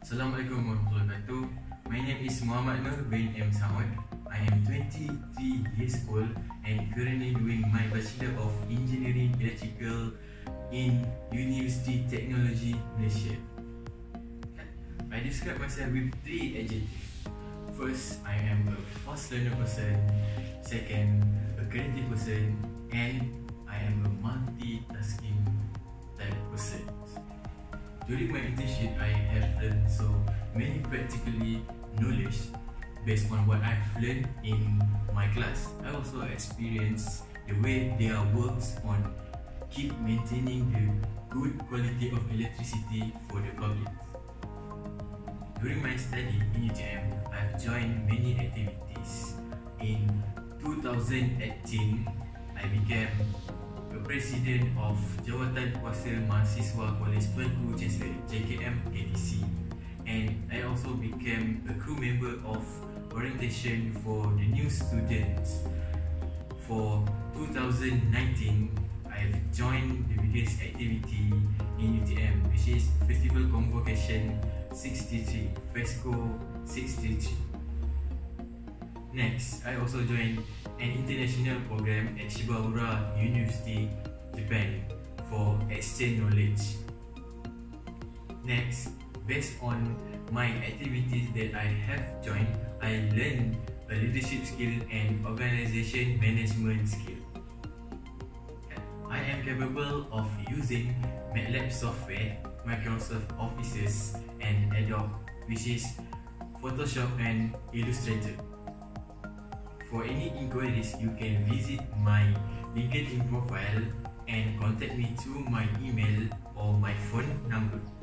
Assalamualaikum warahmatullahi wabarakatuh. My name is Muhammad Nur bin M. Samad. I am 23 years old and currently doing my Bachelor of Engineering Electrical in University Technology Malaysia. I describe myself with 3 adjectives. First, I am a fast learner person. Second, a creative person. And I am a multitasking type person. During my internship, I have learned so many practically knowledge based on what I've learned in my class. I also experienced the way their works on keep maintaining the good quality of electricity for the public. During my study in UTM, I've joined many activities. In 2018, I became the President of Jawatan Kuasa Mahasiswa Kolej Tuanku Chancellor JKM KTC, and I also became a crew member of orientation for the new students. For 2019, I've joined the biggest activity in UTM, which is Festival Convocation 63, FESCO 63. Next, I also joined an international program at Shibaura University, Japan for exchange knowledge. Next, based on my activities that I have joined, I learned a leadership skill and organization management skill. I am capable of using MATLAB software, Microsoft Office and Adobe, which is Photoshop and Illustrator. For any inquiries, you can visit my LinkedIn profile and contact me through my email or my phone number.